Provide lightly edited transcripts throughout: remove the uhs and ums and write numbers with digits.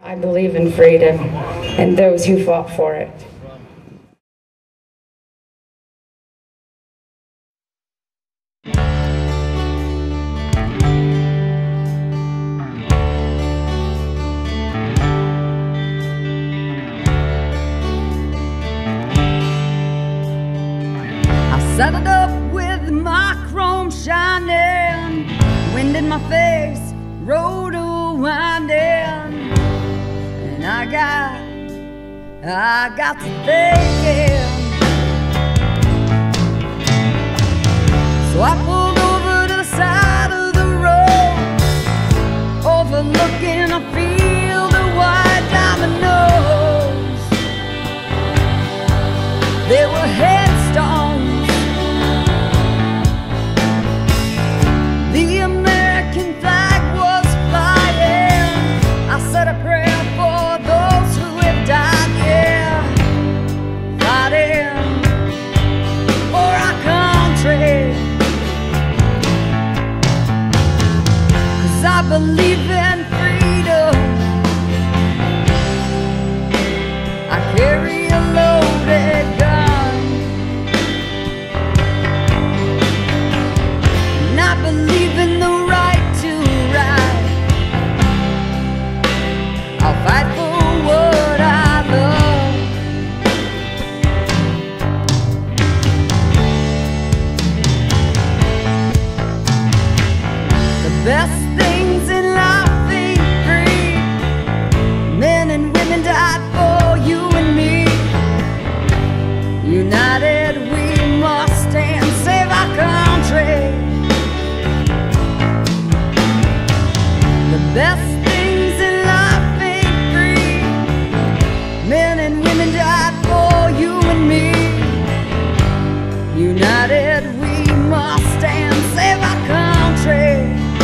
I believe in freedom and those who fought for it. Saddled up with my chrome shining, wind in my face, road a-winding, and I got to thinking. So I pulled over to the side of the road, overlooking a field of white dominoes. There were headstones. The American flag was flying. I said a prayer for those who have died, yeah, fighting for our country. 'Cause I believe in freedom. I carry a loaded gun, and I believe in the right to ride. I'll fight for what I love. The best things in life ain't free. Men and women died for you and me. United we must stand, save our country. The best things in life ain't free. Men and women died for you and me. United we must stand, save our country.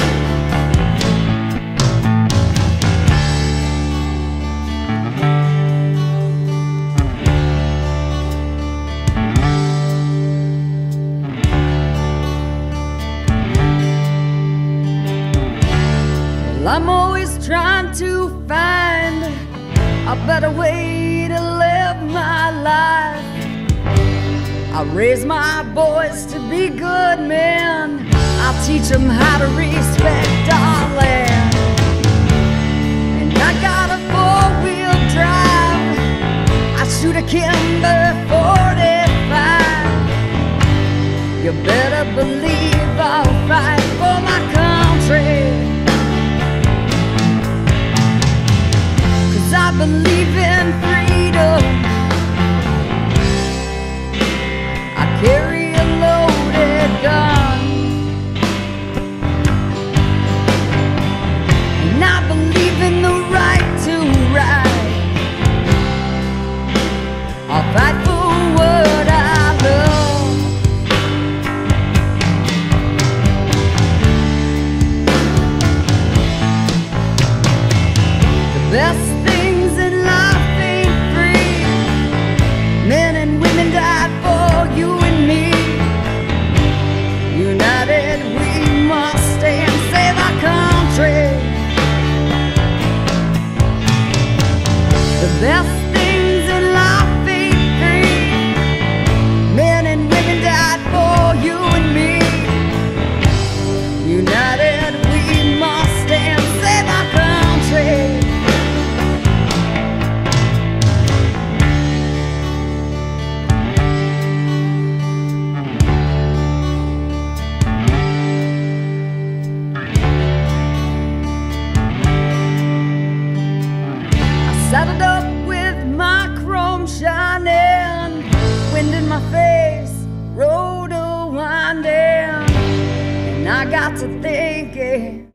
Well, I'm always trying to find a better way to live my life. I raise my boys to be good men. I'll teach them how to respect our land. And I got a four-wheel drive. I shoot a Kimber 45. You better believe I'll fight for my country. 'Cause I believe in freedom. I carry a loaded gun, and I believe in the right to ride. I'll fight for what I love. The best things in life ain't free. Men and women died for you and me. United we must stand, save our country. The best things in life ain't free. Men and women died for you and me. United we must stand, save our country. Saddled up with my chrome shining, wind in my face, road a-winding, and I got to thinking.